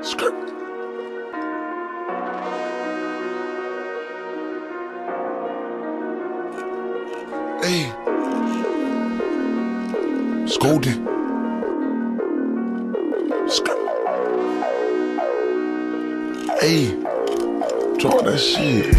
Skirt. Hey. Scolding. Skirt. Hey. Drop that shit.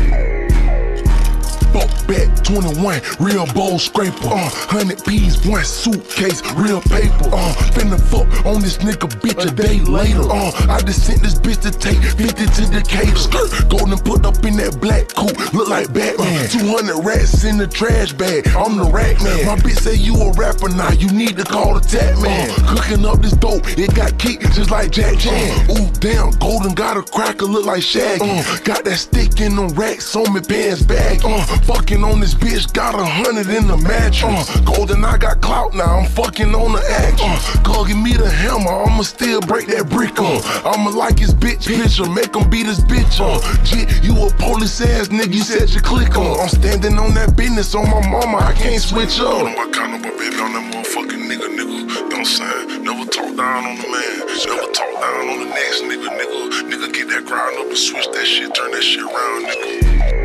Fuck back 21, real bowl scraper. 100 P's, one suitcase, real paper. Finna fuck on this nigga bitch a day later. I just sent this bitch to take 50 to Decatur. Skirt, golden put up in that black coupe, look like Batman. 200 rats in the trash bag, I'm the rat man. My bitch say you a rapper now, you need to call the tap man. Cooking up this dope, it got kicked just like Jack Chan. Ooh damn, golden got a cracker, look like Shaggy. Got that stick in them racks on me pants baggy. Fucking on this bitch, got 100 in the mattress. Golden, I got clout now, I'm fucking on the actress. Cause give me the hammer, I'ma still break that brick I'ma like his bitch picture, make him beat his bitch Jit, you a police ass nigga, you said you click I'm standing on that business on my mama, I can't switch up. I count up my baby on that motherfucking nigga. Don't sign, never talk down on the man, never talk down on the next nigga. Nigga get that grind up and switch that shit, turn that shit around, nigga.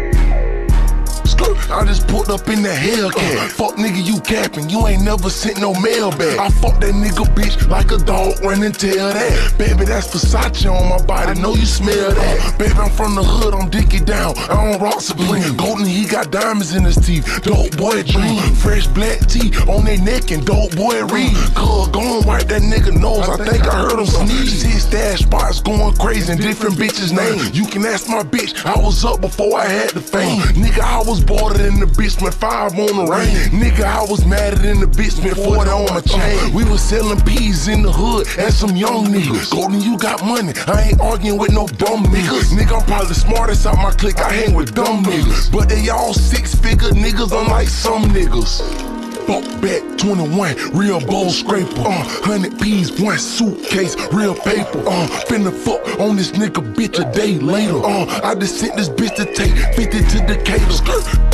I just pulled up in that Hellcat. Fuck nigga, you capping, you ain't never sent no mail back. I fuck that nigga bitch like a dog, run and tell that. Baby, that's Versace on my body, know you smell that. Baby, I'm from the hood, I'm Dickie down, I don't rock Supreme. Golden, he got diamonds in his teeth, dope boy dream. Fresh black tea on their neck and dope boy read. Cuz, gon' wipe that nigga nose, I think I heard him sneeze. 6 stash spots going crazy and different bitches' names. You can ask my bitch, I was up before I had the fame. Nigga, I was border than the bitch, spent 5 on the rain. Nigga, I was madder than the bitch, spent 40 on my chain. We was selling peas in the hood and some young niggas. Golden, you got money, I ain't arguing with no dumb niggas. Nigga, I'm probably the smartest out my clique, I hang with dumb niggas. But they all 6-figure niggas, unlike some niggas. Fuck back 21, real bowl scraper. 100 P's, one suitcase, real paper. Finna fuck on this nigga bitch a day later. I just sent this bitch to take 50 to Decatur. Skirt.